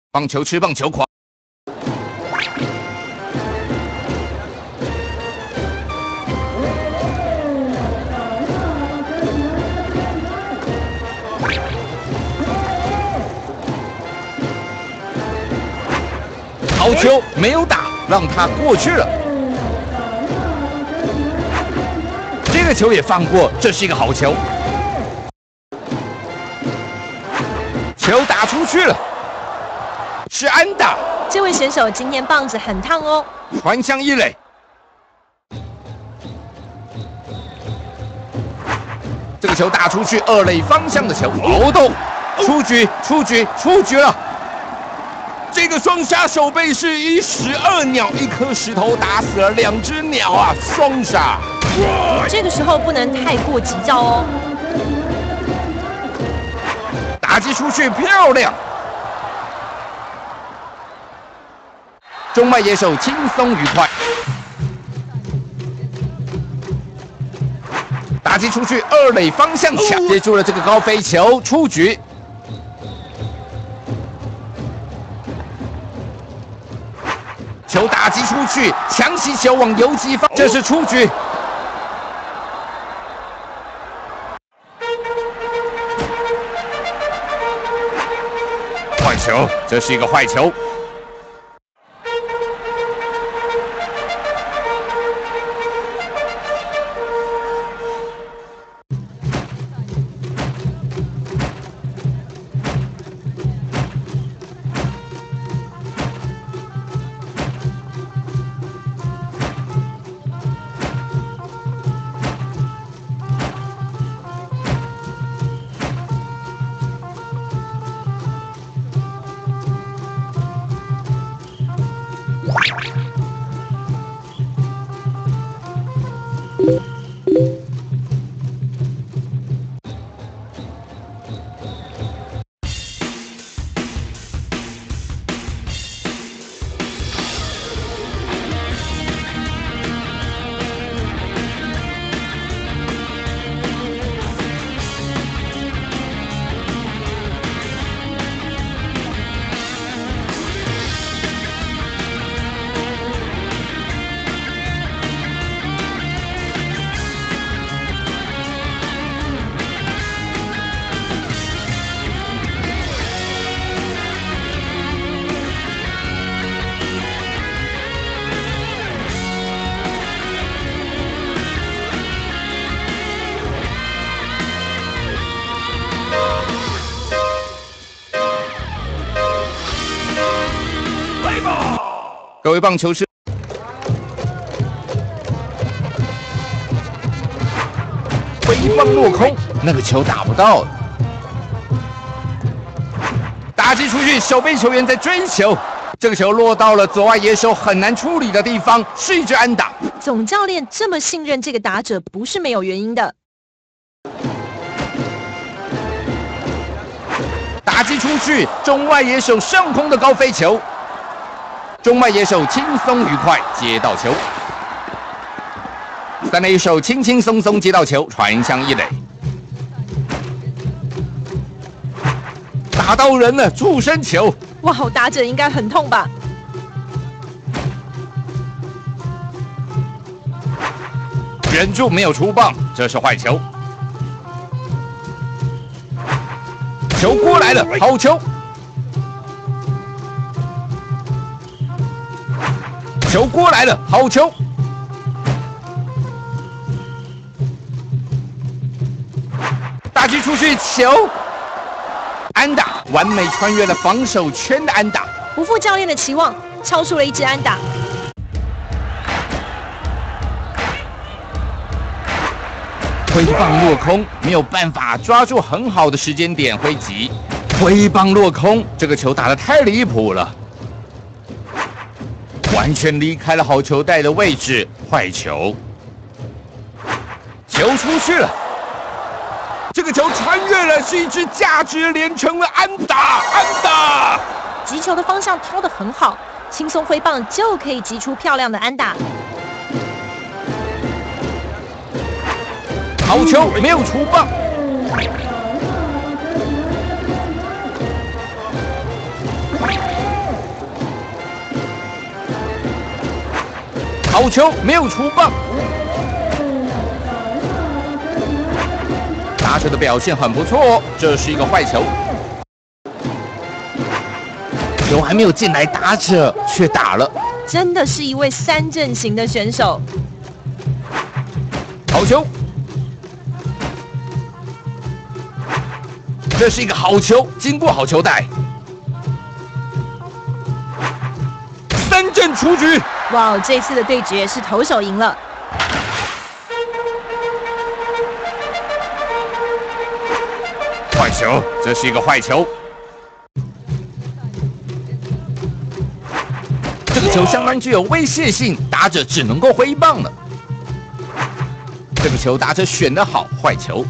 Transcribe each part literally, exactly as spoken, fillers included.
棒球吃棒球狂。好球没有打，让他过去了。这个球也放过，这是一个好球。球打出去了，是安打。 这位选手今天棒子很烫哦。 传向一垒，这个球打出去，二垒方向的球，凹洞，出局，出局，出局了。这个双杀守备是以十二鸟一颗石头打死了两只鸟啊！双杀。 这个时候不能太过急躁哦。 打击出去，漂亮。中外野手轻松愉快。打击出去，二垒方向抢，接住了这个高飞球，出局。球打击出去，强袭球往游击方，这是出局。坏球，这是一个坏球。各位棒球师，挥棒落空，那个球打不到。打击出去，守备球员在追求，这个球落到了左外野手很难处理的地方，是一支安打。 总教练这么信任这个打者，不是没有原因的。 打击出去，中外野手上空的高飞球。中外野手轻松愉快接到球，三垒手轻轻松松接到球，传向一垒，打到人了，触身球！ 哇，打者应该很痛吧？ 忍住没有出棒，这是坏球。球过来了，好球！球过来了，好球！打击出去，球安打，完美穿越了防守圈的安打， 不负教练的期望，敲出了一支安打。 挥棒落空，没有办法抓住很好的时间点挥击，挥棒落空，这个球打得太离谱了。完全离开了好球带的位置，坏球，球出去了。这个球穿越了，是一支价值连城的安打，安打！ 击球的方向挑得很好，轻松挥棒就可以击出漂亮的安打。 好球，没有出棒。 好球，没有出棒。打者的表现很不错哦，这是一个坏球。球还没有进来，打者却打了。 真的是一位三阵型的选手。 好球，这是一个好球，经过好球带。三振出局。 哇，这次的对决是投手赢了。 坏球，这是一个坏球。这个球相当具有威胁性，打者只能够挥棒了。这个球打者选得好，坏球。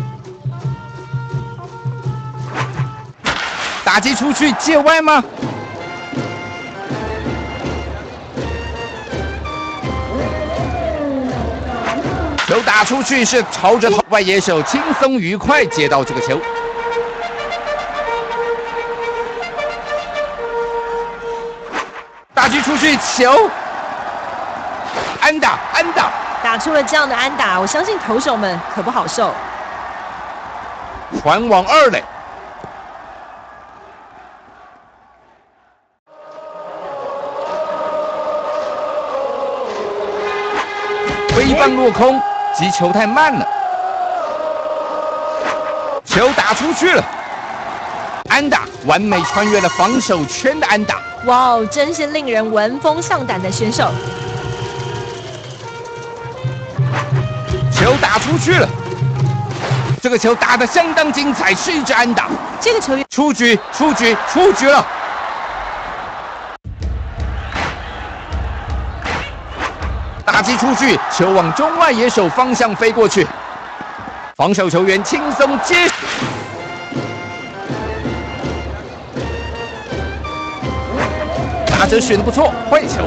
打击出去，界外吗？球打出去是朝着外野手，轻松愉快接到这个球。打击出去，球安打，安打， 打出了这样的安打，我相信投手们可不好受。 传往二垒，挥棒落空，击球太慢了，球打出去了，安打，完美穿越了防守圈的安打。 哇哦，真是令人闻风丧胆的选手。 球打出去了，这个球打得相当精彩，是一支安打。 这个球员出局，出局，出局了。打击出去，球往中外野手方向飞过去，防守球员轻松接。打者选得不错，坏球。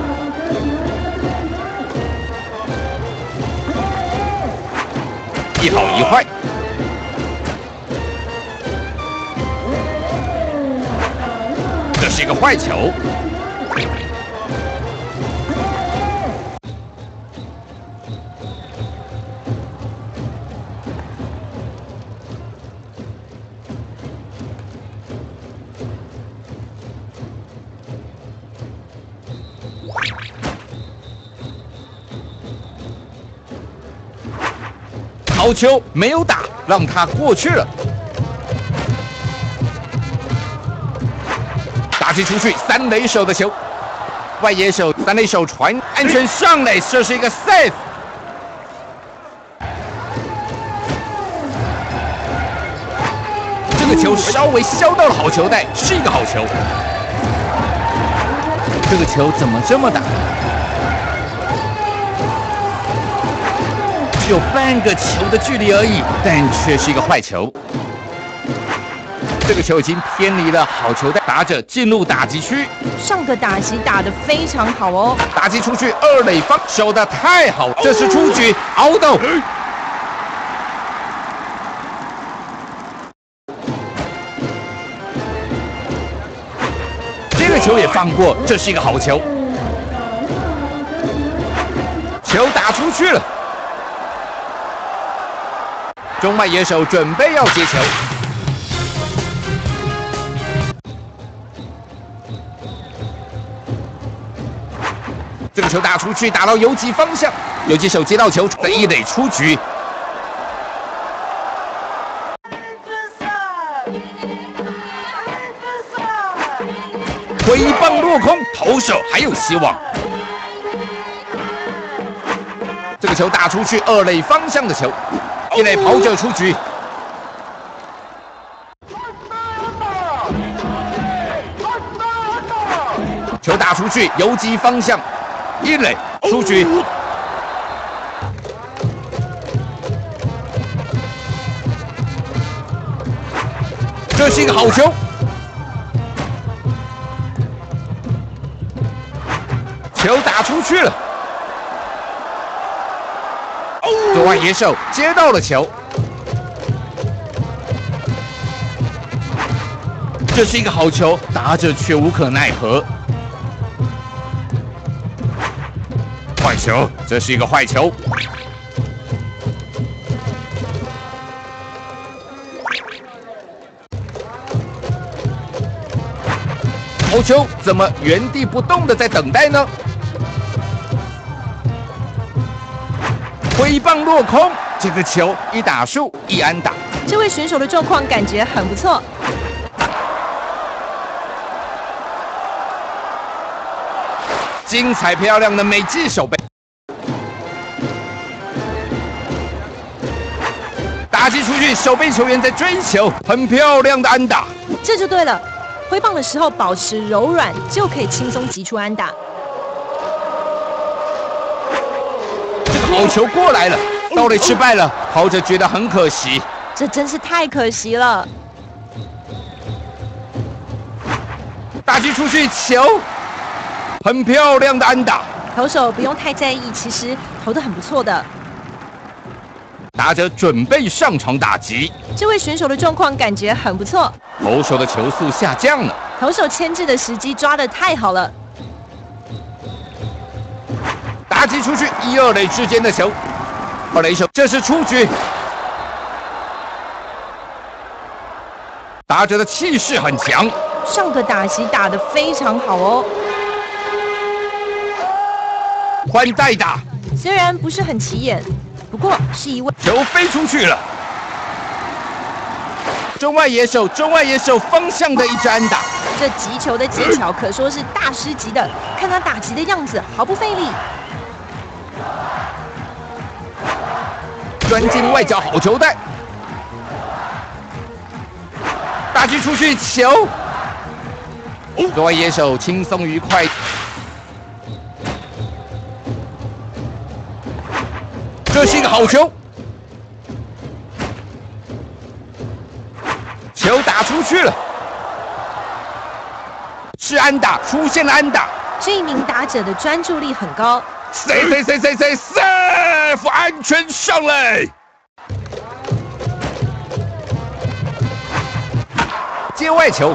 一好一坏。这是一个坏球。好球没有打，让他过去了。打击出去，三垒手的球，外野手三垒手传安全上垒，这是一个 safe。这个球稍微削到了好球带，是一个好球。这个球怎么这么大？只有半个球的距离而已，但却是一个坏球。这个球已经偏离了好球带，打者进入打击区。 上个打击打得非常好哦， 打击出去，二垒方守得太好，这是出局 ，out。这个球也放过，这是一个好球。球打出去了。中外野手准备要接球，这个球打出去，打到游击方向，游击手接到球，在一垒出局。挥棒落空，投手还有希望。这个球打出去，二垒方向的球。一垒跑者出局，球打出去，游击方向，一垒出局。这是一个好球，球打出去了。左外野手接到了球，这是一个好球，打者却无可奈何。 坏球，这是一个坏球。好球，怎么原地不动的在等待呢？挥棒落空，这个球一打数一安打。 这位选手的状况感觉很不错。 精彩漂亮的美技守备，打击出去，守备球员在追求，很漂亮的安打。 这就对了，挥棒的时候保持柔软，就可以轻松击出安打。 这个好球过来了，盗垒失败了，跑者觉得很可惜。 这真是太可惜了。 打击出去，球很漂亮的安打。 投手不用太在意，其实投得很不错的。 打者准备上场打击， 这位选手的状况感觉很不错。 投手的球速下降了， 投手牵制的时机抓得太好了。 打击出去，一二垒之间的球，二垒手，这是出局。打者的气势很强， 上个打击打得非常好哦。 换代打， 虽然不是很起眼，不过是一位球飞出去了。中外野手，中外野手方向的一支安打。 这击球的技巧可说是大师级的，看他打击的样子毫不费力。 钻进外角好球带，打击出去，球，中外野手轻松愉快。这是一个好球，球打出去了，是安打，出现了安打。 这一名打者的专注力很高。 谁谁谁谁谁 safe 安全上垒，接外球，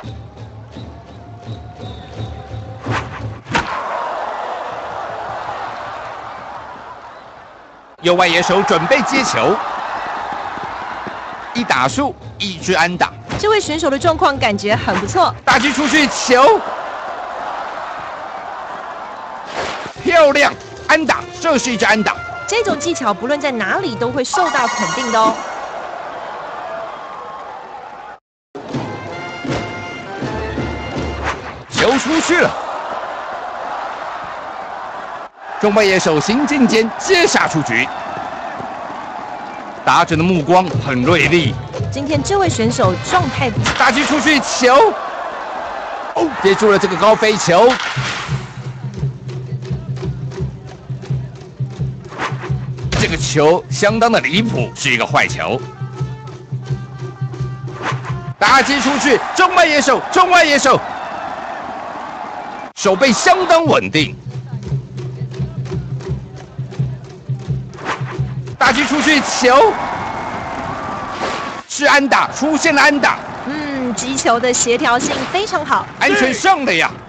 右外野手准备接球，一打数一支安打。 这位选手的状况感觉很不错， 打击出去，球漂亮，安打，这是一支安打。 这种技巧不论在哪里都会受到肯定的哦。 球出去了，中外野手行进间接杀出局，打者的目光很锐利。 今天这位选手状态不错， 打击出去，球哦，接住了这个高飞球。这个球相当的离谱，是一个坏球。打击出去，中外野手，中外野手，手背相当稳定。打击出去，球是安打，出现了安打。 嗯，击球的协调性非常好， 安全上的呀。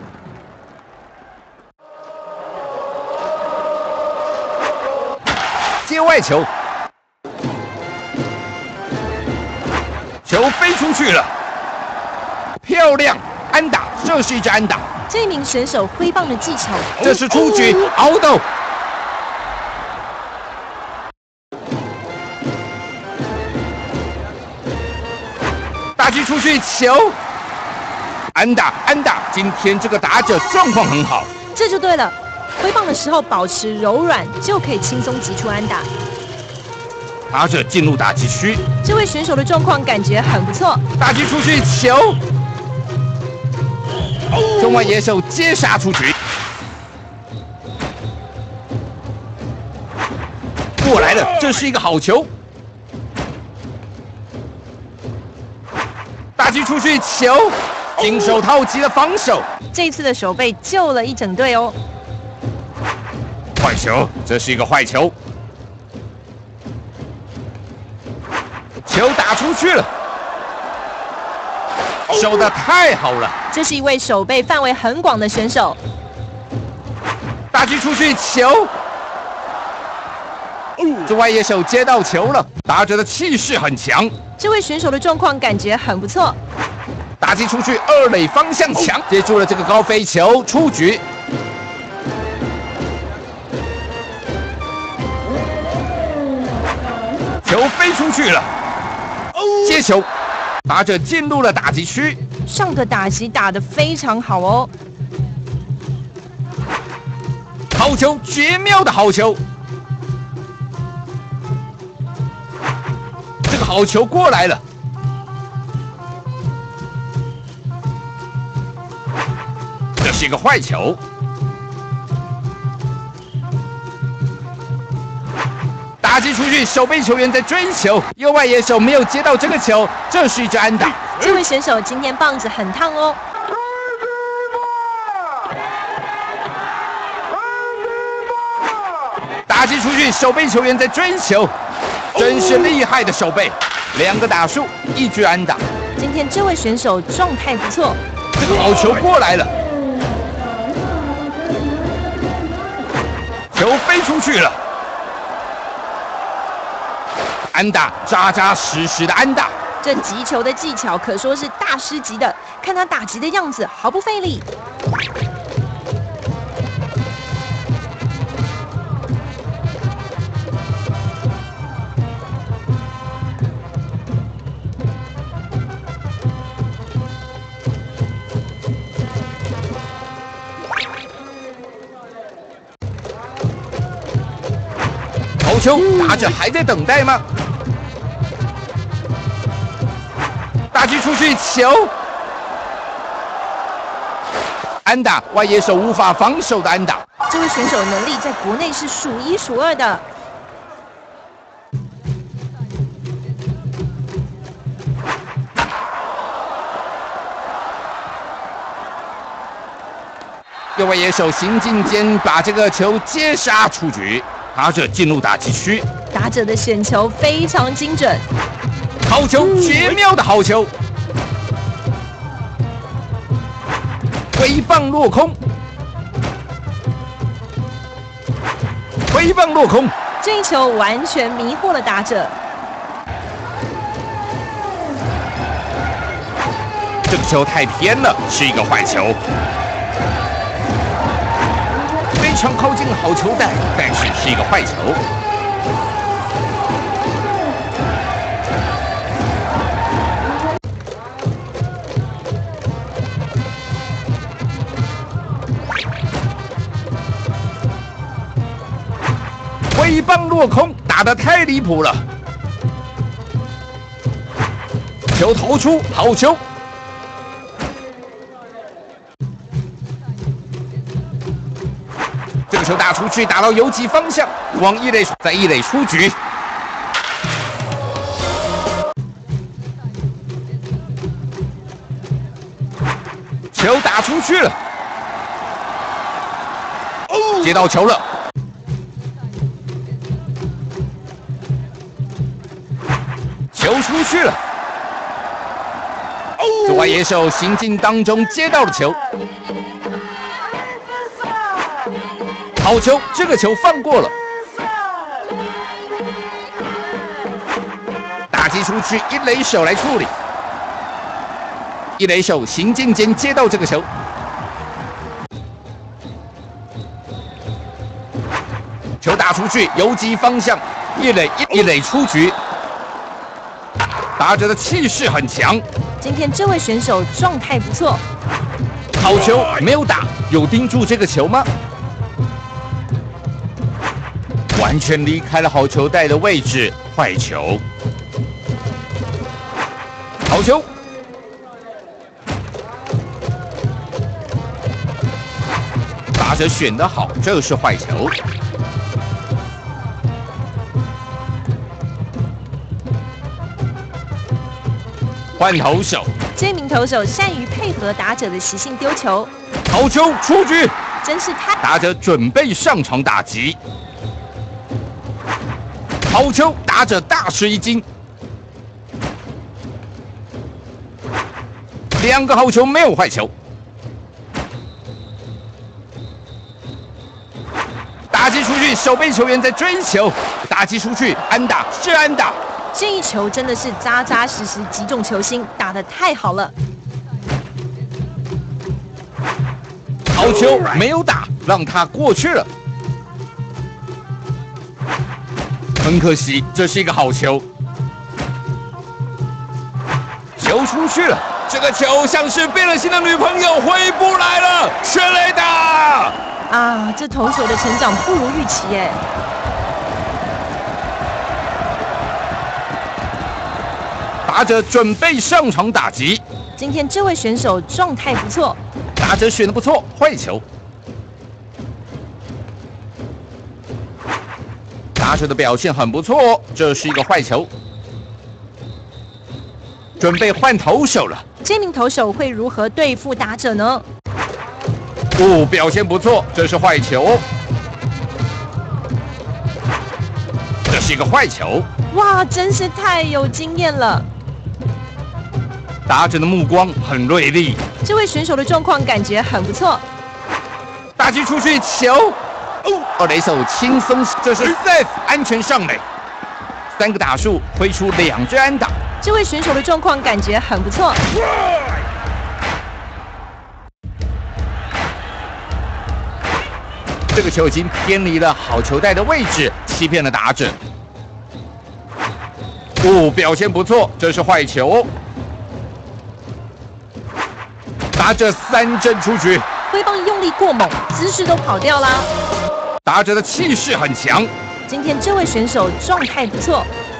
接外球，球飞出去了，漂亮，安打，这是一支安打。 这名选手挥棒的技巧， 这是出局，凹斗。打击出去，球，安打，安打。今天这个打者状况很好， 这就对了。挥棒的时候保持柔软，就可以轻松击出安打。 打者进入打击区， 这位选手的状况感觉很不错。 打击出去，球，中外野手接杀出局，过来了，这是一个好球。打击出去，球，金手套级的防守， 这次的守备救了一整队哦。 坏球，这是一个坏球，球打出去了，守得太好了。 这是一位守备范围很广的选手。 打击出去球，这外野手接到球了，打者的气势很强。 这位选手的状况感觉很不错。 打击出去，二垒方向强，接住了这个高飞球，出局。球飞出去了，接球，打者进入了打击区。 上个打击打得非常好哦。 好球，绝妙的好球。这个好球过来了。这是一个坏球。打击出去，守备球员在追球，右外野手没有接到这个球，这是一支安打。 这位选手今天棒子很烫哦。 打击出去，守备球员在追球，真是厉害的守备。两个打数，一支安打。 今天这位选手状态不错。 这个好球过来了，球飞出去了。安打，扎扎实实的安打。 这击球的技巧可说是大师级的，看他打击的样子毫不费力。 好球，打者还在等待吗？打击出去，球，安打，外野手无法防守的安打。 这位选手能力在国内是数一数二的。 右外野手行进间把这个球接杀出局，打者进入打击区。 打者的选球非常精准。 好球，绝妙的好球，挥棒落空，挥棒落空， 这一球完全迷惑了打者。 这个球太偏了，是一个坏球，非常靠近好球带，但是是一个坏球。挥棒落空，打得太离谱了。球投出，好球。这个球打出去，打到游击方向，往一垒，在一垒出局。球打出去了，接到球了。球出去了，这外野手行进当中接到了球，好球，这个球放过了，打击出去，一垒手来处理，一垒手行进间接到这个球，球打出去，游击方向，一垒一垒出局。打者的气势很强， 今天这位选手状态不错。 好球，没有打，有盯住这个球吗？完全离开了好球带的位置，坏球。好球，打者选得好，这是坏球。换投手， 这名投手善于配合打者的习性丢球。 好球，出局， 真是太…… 打者准备上场打击。好球，打者大吃一惊。两个好球，没有坏球。 打击出去，守备球员在追球，打击出去，安打是安打。 这一球真的是扎扎实实击中球心，打得太好了。 好球没有打，让他过去了。很可惜，这是一个好球。球出去了，这个球像是变了心的女朋友回不来了，全垒打！ 啊，这投手的成长不如预期耶。 打者准备上场打击。 今天这位选手状态不错， 打者选的不错，坏球。打者的表现很不错，这是一个坏球。准备换投手了， 这名投手会如何对付打者呢？ 哦，表现不错，这是坏球。这是一个坏球。 哇，真是太有经验了。 打者的目光很锐利， 这位选手的状况感觉很不错。 打击出去，球，哦，二垒手轻松，这是 safe 安全上垒。三个打数挥出两支安打， 这位选手的状况感觉很不错。 这个球已经偏离了好球带的位置，欺骗了打者。哦，表现不错，这是坏球。打者三振出局， 挥棒用力过猛，姿势都跑掉啦。 打者的气势很强。 今天这位选手状态不错。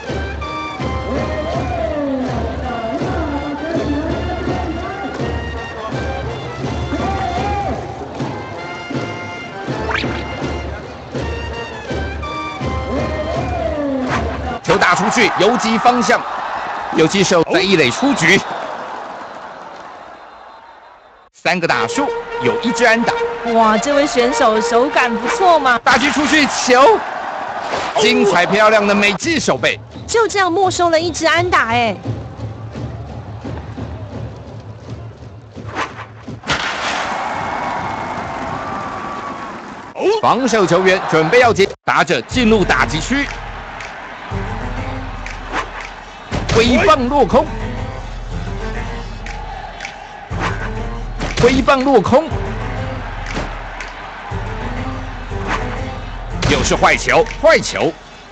球打出去，游击方向，游击手在一垒出局。三个打数，有一支安打。 哇，这位选手手感不错嘛！ 打击出去，球，精彩漂亮的美技手背， 就这样没收了一支安打哎。 防守球员准备要接，打者进入打击区，挥棒落空。挥棒落空，又是坏球，坏球，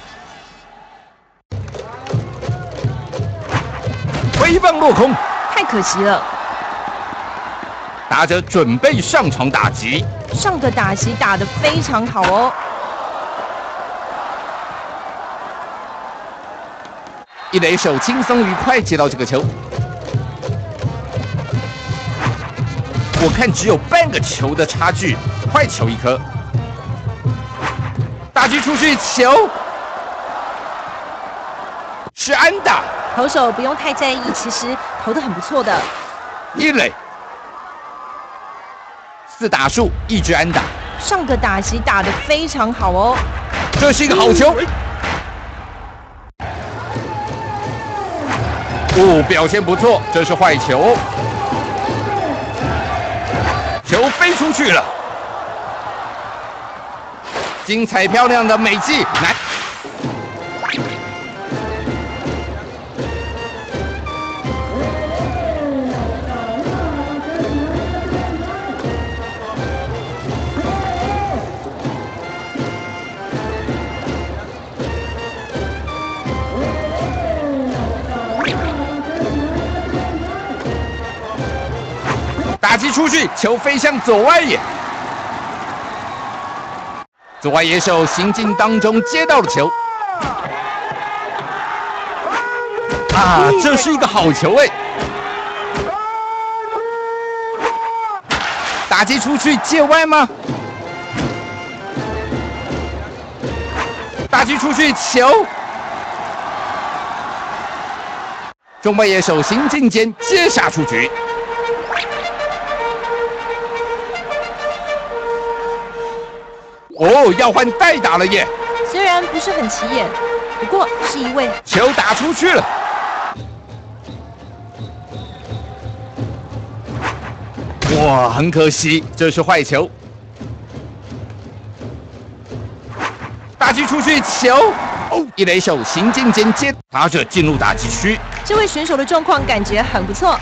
挥棒落空， 太可惜了。 打者准备上场打击， 上个打击打得非常好哦。 一垒手轻松愉快接到这个球。我看只有半个球的差距，坏球一颗，打击出去，球是安打。 投手不用太在意，其实投得很不错的。 一垒四打数，一支安打。 上个打击打得非常好哦， 这是一个好球。哦，表现不错，这是坏球。球飞出去了，精彩漂亮的美技，来，打击出去，球飞向左外野，左外野手行进当中接到了球，啊，这是一个好球哎！打击出去，界外吗？打击出去，球，中外野手行进间接杀出局。哦，要换代打了耶！ 虽然不是很起眼，不过是一位。 球打出去了，哇，很可惜，这是坏球。 击出去，球，哦，一垒手行进间接，打者进入打击区。 这位选手的状况感觉很不错。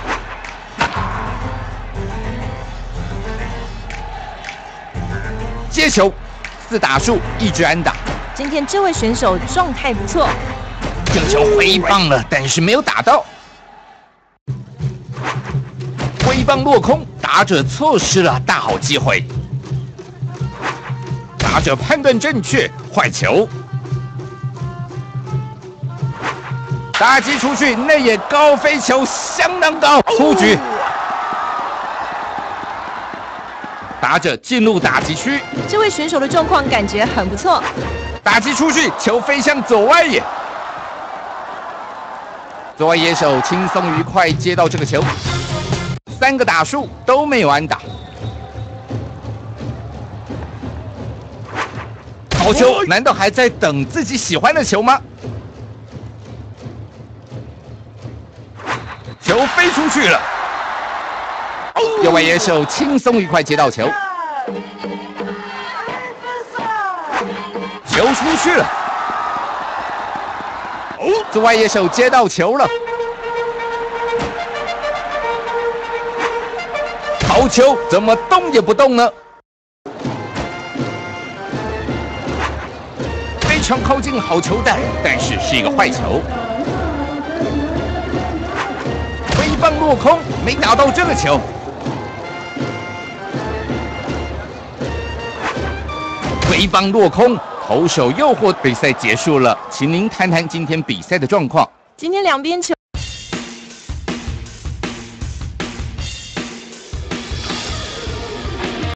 接球，四打数，一支安打。 今天这位选手状态不错。 这个球挥棒了，但是没有打到。挥棒落空，打者错失了大好机会。打者判断正确，坏球。打击出去，内野高飞球相当高，出局。打者进入打击区。 这位选手的状况感觉很不错。 打击出去，球飞向左外野。左外野手轻松愉快接到这个球，三个打数都没有安打。好球，难道还在等自己喜欢的球吗？球飞出去了，右外野手轻松愉快接到球，球出去了。左外野手接到球了，好球，怎么动也不动呢？非常靠近好球带，但是是一个坏球。挥棒落空，没打到这个球。挥棒落空。投手诱惑，比赛结束了，请您谈谈今天比赛的状况。 今天两边球。